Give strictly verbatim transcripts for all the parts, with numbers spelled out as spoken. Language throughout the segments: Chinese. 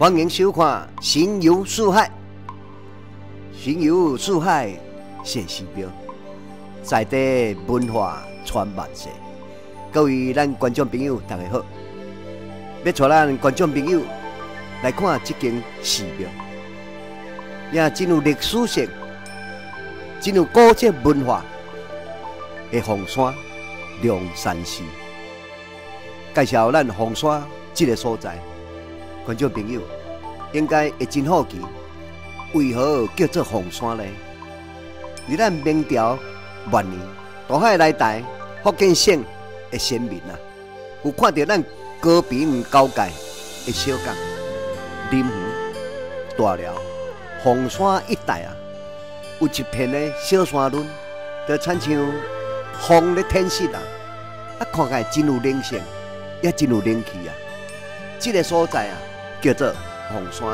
欢迎收看《神游四海》。神游四海谢时标，在地文化传万世。各位咱观众朋友，大家好！要带咱观众朋友来看这间寺庙，也真有历史性、真有古迹文化的凤山龙山寺。介绍咱凤山这个所在，观众朋友应该会真好奇，为何叫做凤山呢？伫咱明朝末年，大海来台，福建省的先民啊，有看到咱高平交界的小港、林园、大寮、凤山一带啊，有一片的小山峦，就亲像风咧天色啊，啊看起来真有灵性，也真有灵气啊。这个所在啊，叫做凤山。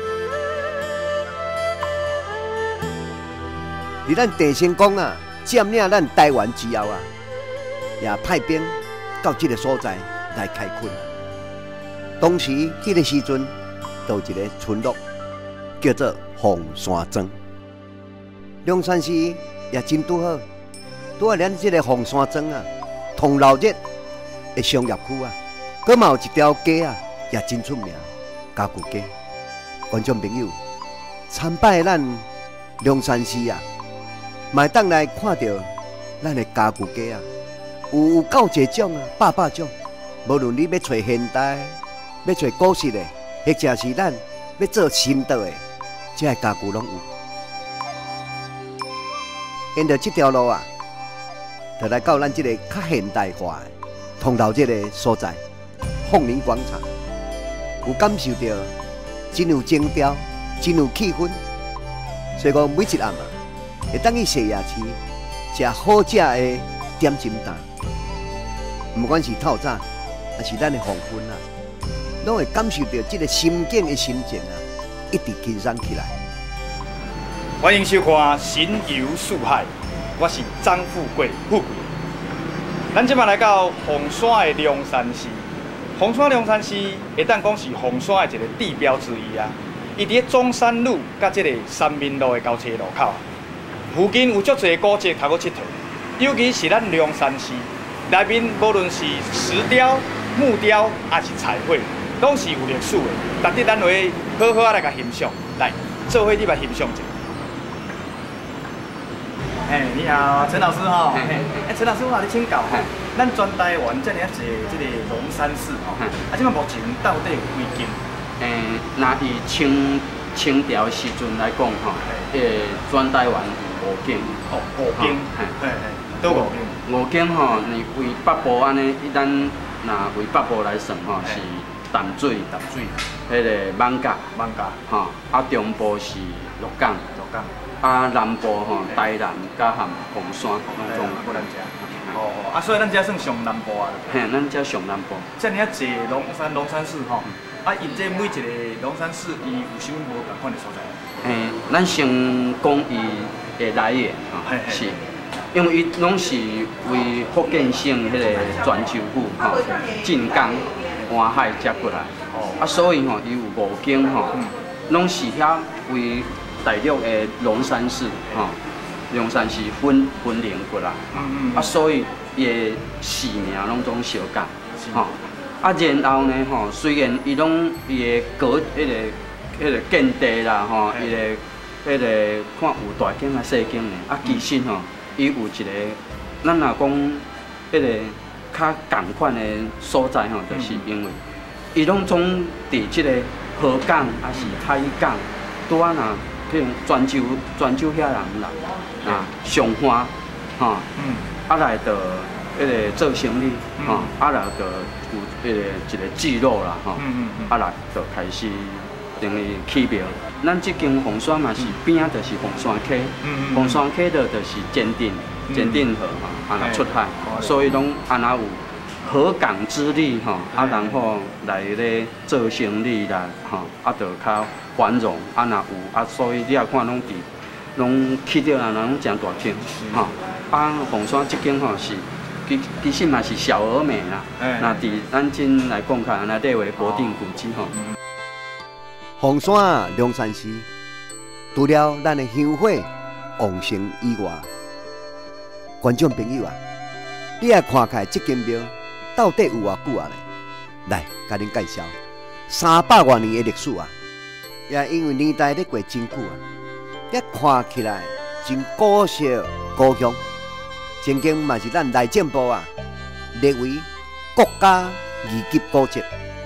伫咱郑成功啊占领咱台湾之后啊，也派兵到这个所在来开垦。当时迄个时阵，有一个村落叫做凤山庄。龙山寺也真拄好，拄好咱这个凤山庄啊，同老热的商业区啊，佮嘛有一条街啊，也真出名，家具街。观众朋友参拜咱龙山寺啊，嘛会当来看到咱的家具街啊，有有够侪种啊，百百种。无论你要找现代，要找古式的，或者是咱要做新倒的，这些家具拢有。沿着这条路啊，就来到咱这个较现代化的通道这个所在——凤林广场，有感受到真有情调、真有气氛。所以讲每一暗啊，会当去西夜市食好食的点心摊，不管是透早，还是咱的黄昏啊，拢会感受到这个心境的心情啊，一直轻松起来。 欢迎收看《神游四海》，我是张富贵富贵。咱即摆来到凤山的龙山寺，凤山龙山寺会当讲是凤山的一个地标之一啊。伊伫咧中山路甲即个三民路的交叉路口啊，附近有足侪古迹通去佚佗，尤其是咱龙山寺内面，无论是石雕、木雕，还是彩绘，拢是有历史的，值得咱会好好啊来甲欣赏。来，做伙你来欣赏一下。哎，你好，陈老师哈。哎，陈老师，我甲你请教哈，咱全台湾遮尔啊济即个龙山寺吼，啊，即摆目前到底有几间？ 诶，若以清清朝时阵来讲吼，诶，全台湾有五间。 哦，五间。嘿，嘿，都五间。 五间吼，你为北部安尼，咱若为北部来算吼，是淡水， 淡水， 迄个艋舺， 艋舺， 吼，啊中部是鹿港， 鹿港。 啊，南部吼，台南加含凤山，拢总过咱遮。哦，啊，所以咱遮算上南部啊。 嘿，咱遮上南部。 遮尔啊济龙山龙山寺吼，啊，因这每一个龙山寺，伊有啥物无共款的所在？ 嘿，咱先讲伊的来源吼，是，因为伊拢是为福建省迄个泉州府吼进港湾海接过来。哦。啊，所以吼，伊有五间吼，拢是遐为大陆的龙山寺，吼，龙山寺分分灵过来，嗯嗯，啊，所以伊的寺名拢总相共，吼，啊，然后呢，吼，虽然伊拢伊的格，迄个迄个建地啦，吼，伊的迄个看有大间啊、细间的，啊，其实吼，伊有一个，咱若讲迄个较共款的所在吼，就是因为伊拢总伫即个河港还是海港，拄啊若。譬如泉州泉州遐人来啊，上花，吼，啊来着迄个做生意，吼，啊来着有迄个一个聚落啦，吼，啊来着开始等于起庙。咱即间凤山嘛是边啊，就是凤山溪，凤山溪着就是坚定坚定河嘛，啊来出海，所以拢啊那有河港之利，吼，啊然后来咧做生意啦，吼，啊着较。繁荣啊，若有啊，所以你也看拢伫，拢去到人拢真大间，吼。啊，凤山即间吼是，其其实嘛是小而美啦。那伫咱今来讲，看那列为国定古迹吼。 凤山龙山寺，除了咱的香火旺盛以外，观众朋友啊，你也看看这间庙到底有偌久啊咧？来，甲恁介绍，三百多年的历史啊，也因为年代咧过真久啊，也看起来真古色古香。曾经嘛是咱内政部啊列为国家二级古迹。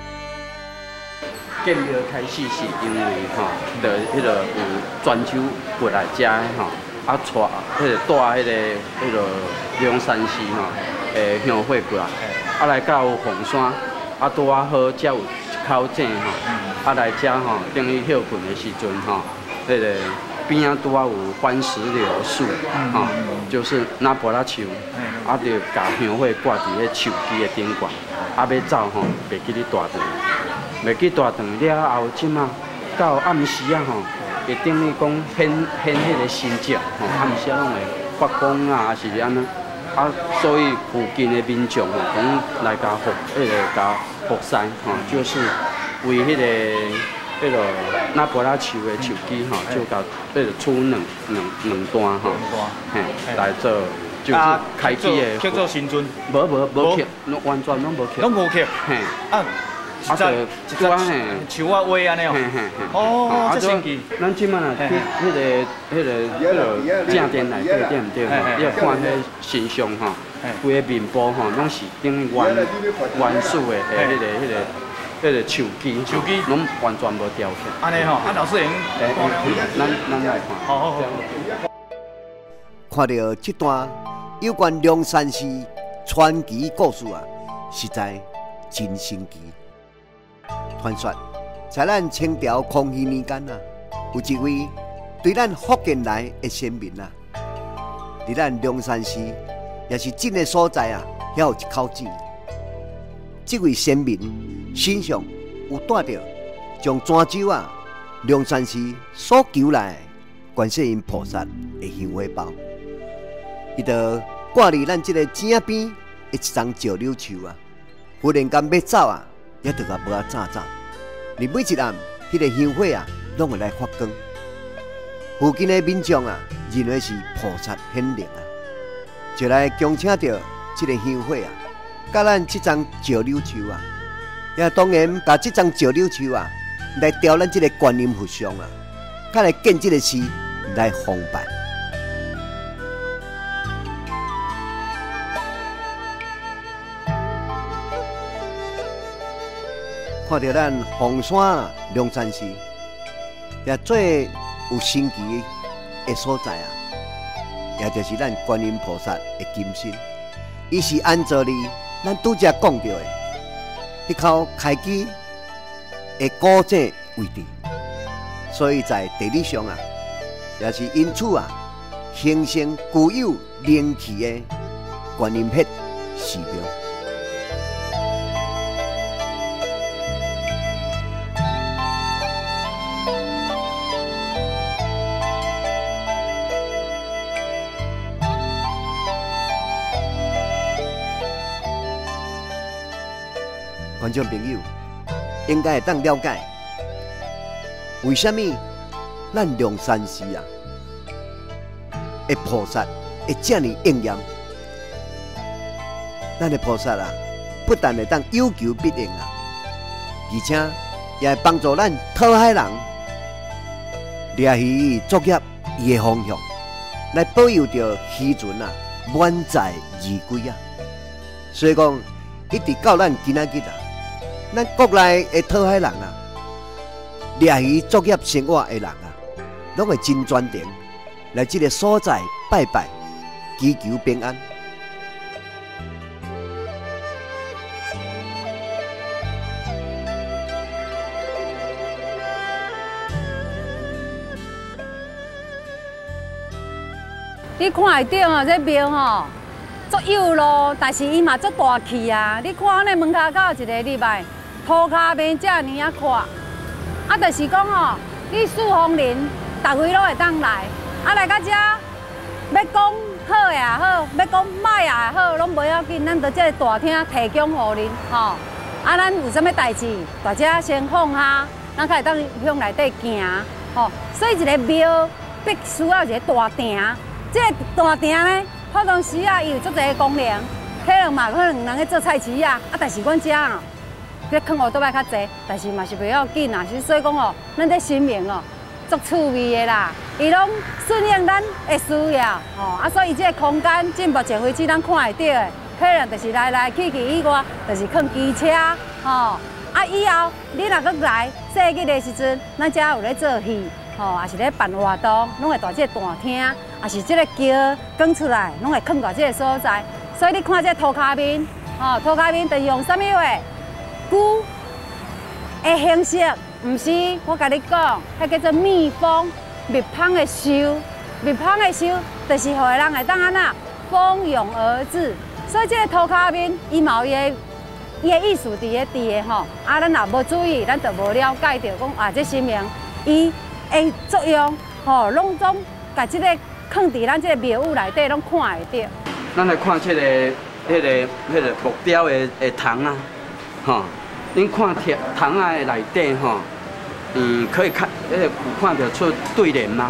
建庙开始是因为吼，就迄个有泉州过来遮的吼，啊带迄个带迄个迄个龙山寺吼，诶香火过来，啊来到凤山，啊拄啊好，才有一口井吼，啊来遮吼，等于休困的时阵吼，迄个边仔拄啊有番石榴树，吼，就是那柏拉树，啊就甲香火挂伫迄树枝的顶悬，啊要走吼，袂记你大队。袂记大肠了后，即马到暗时啊吼，会等于讲显显迄个神迹吼，暗时啊拢会发光啊，还是安怎？啊，所以附近的民众吼，讲来甲服迄个甲服侍吼，就是为迄个迄个那柏拉树的树枝吼，就甲迄个出两两两段吼，嘿，来做就是开启的。 叫做新尊。 无无无刻，完全拢无刻。 拢无刻。嘿。啊。啊，就一撮嘿，树啊歪安尼哦。哦，这神奇。 咱即摆啊，去迄个、迄个、迄个正殿内底对毋对？你要看迄神像吼，规个面部吼，拢是等于原原始的诶，迄个、迄个、迄个树枝，树枝拢完全无雕刻。 安尼吼，啊老师用。 诶，咱咱来看。 好好好。 看到这段有关龙山寺传奇故事啊，实在真神奇。传说，在咱清朝康熙年间啊，有一位对咱福建来的先民啊，伫咱龙山寺也是真个所在啊，也有一口井。这位先民身上有带着从泉州啊龙山寺所求来观世音菩萨的香火包，伊就挂伫咱这个井边的一丛石榴树啊，忽然间要走啊。也着甲无啊早早，而每一暗，迄个香火啊，拢会来发光。附近的民众啊，认为是菩萨显灵啊，就来恭请着这个香火啊，甲咱这丛石榴树啊，也当然甲这丛石榴树啊，来雕咱这个观音佛像啊，甲来建这个寺来奉拜。看到咱凤山龙山寺，也最有神奇的所在啊，也就是咱观音菩萨的金身，伊是按照哩咱拄则讲到的迄口开基的古井位置，所以在地理上啊，也是因此啊，形成具有灵气的观音撇寺庙。观众朋友应该会当了解，为什么咱龙山寺啊的菩萨会这么应验？咱的菩萨啊，不但会当有求必应啊，而且也会帮助咱讨海人掠鱼作业伊的方向，来保佑着渔船啊满载而归啊。所以讲，一直到咱今仔日啊。咱国内的讨海人啊，掠鱼作业生活的人啊，拢会真专程来这个所在拜拜，祈求平安。 你看会到啊，这庙吼足幼咯，但是伊嘛足大气啊！你看安尼门口到一个礼拜。涂骹面遮尔啊宽，啊，就是讲吼，你四方林，逐位拢会当来，啊来到遮，要讲好也好，要讲歹也好，拢袂要紧，咱伫这大厅提供互恁吼。啊，咱有啥物代志，大家先放下， 咱才会当向内底行，吼。所以一个庙必须要一个大亭，这个大亭呢，普通时啊，伊有足侪个功能，可能嘛可能人去做菜市啊，啊，但是阮遮哦，这放学倒摆较济，但是嘛是袂要紧啊，是所以讲哦，咱这神明哦，足趣味的啦，伊拢顺应咱的需要，吼，啊，所以这个空间进目前为止咱看会到的。可能就是来来去去以外，就是放机车，吼、哦。啊，以后你若搁来设计的时阵，咱遮有咧做戏，吼、哦，也是咧办活动，拢会大这个大厅，也是这个桥讲出来，拢会放大这个所在。所以你看这涂骹面，吼、哦，涂骹面就是用什么话？菇的形式，毋是我甲你讲，迄叫做蜜蜂蜜蜂的收，蜜蜂的收，就是互人会当安那蜂拥而至。所以这个涂骹面，伊嘛有伊个伊个意思伫个伫个吼，啊，咱若无注意，咱就无了解到讲啊，这神明伊的作用吼，拢总甲即个放伫咱即个庙宇内底，拢看会到。 咱来看这个、迄个、迄个木雕的的堂啊，吼，恁看铁堂啊的内底吼，嗯，可以看，迄个有看得出对联吗？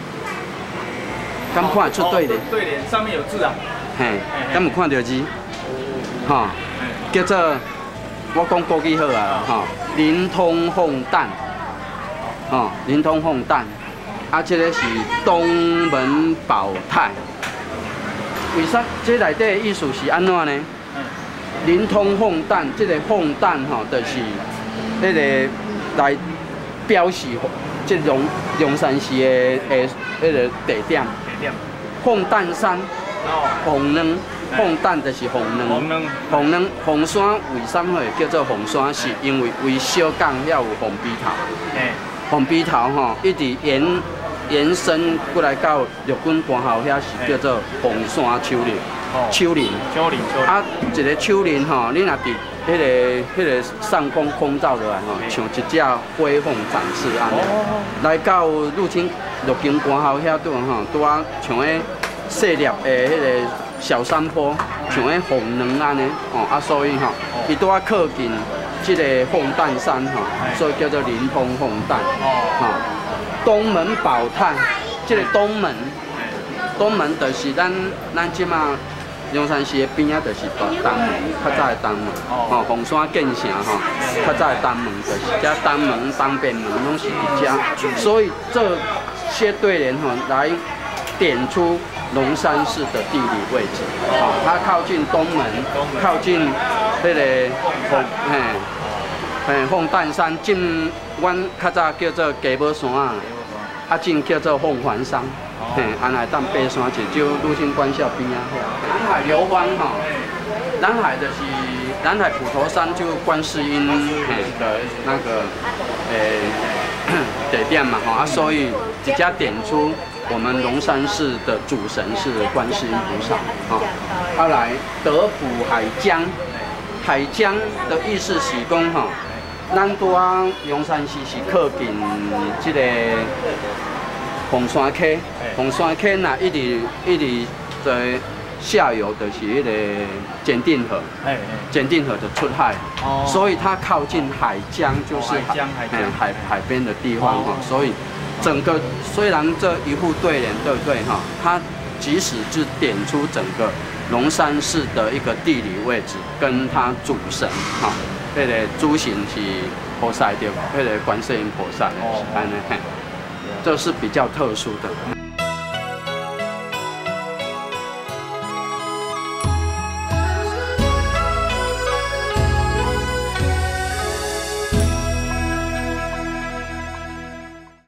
敢看得出对联？ 对联上面有字啊。 嘿，敢有看到字？吼，叫做我讲国语好啊，吼，灵通凤诞，吼，灵通凤诞，啊，这个是东门宝泰。为啥？这内底的意思是安怎呢？灵通凤诞，这个凤诞吼，就是迄个来表示这龙龙山寺的的迄个地点。 地点。 凤诞山。凤卵，凤诞就是凤卵。 凤卵， 凤卵，凤山为什么会叫做凤山？是因为为小港遐有凤鼻头。凤鼻头吼，一直延延伸过来到陆军官校遐是叫做凤山丘陵。丘陵。 丘陵。 啊，一个丘陵吼，你若伫迄个迄个上空空照落来吼，像一只飞凤展翅安尼。来到入侵陆军官校遐拄吼，拄啊像迄。细粒的迄个小山坡，像迄凤卵安尼，哦啊，所以吼，伊拄啊靠近即个凤诞山吼，所以叫做灵通凤诞。吼，东门宝泰，即个东门，东门就是咱咱即马龙山寺的边仔，就是东门，较早的东门。吼，凤山建城吼，较早的东门就是遮东门、东边门拢是伫遮，所以这些对联吼来点出。龙山寺的地理位置，啊，它靠近东门，靠近迄个凤，嘿，嘿，凤诞山，近阮较早叫做鸡母山啊，啊，近叫做凤凰山，嘿，安来当爬山一招陆军官校边啊。南海流芳吼，南海就是南海普陀山，就观世音嘿的那个诶地点嘛，吼啊，所以直接点出。我们龙山寺的主神是观世音菩萨，啊，他来德普海江，海江的意思是讲吼，咱拄啊龙山寺是靠近这个凤山溪，凤山溪呐一直一直在下游的是迄个检定河，检定河的出海，所以它靠近海江，就是海海海边的地方哈，所以。整个虽然这一副对联对不对哈，它即使就点出整个龙山寺的一个地理位置，跟它主神哈，那个主神是菩萨对吧？那个观世音菩萨，安尼嘿，这是比较特殊的。